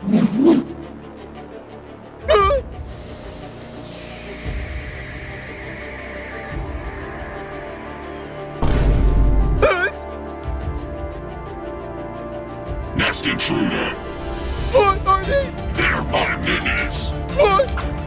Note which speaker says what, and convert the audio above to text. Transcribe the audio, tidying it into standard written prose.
Speaker 1: Nest intruder.
Speaker 2: What are these?
Speaker 1: They're my minis.
Speaker 2: What?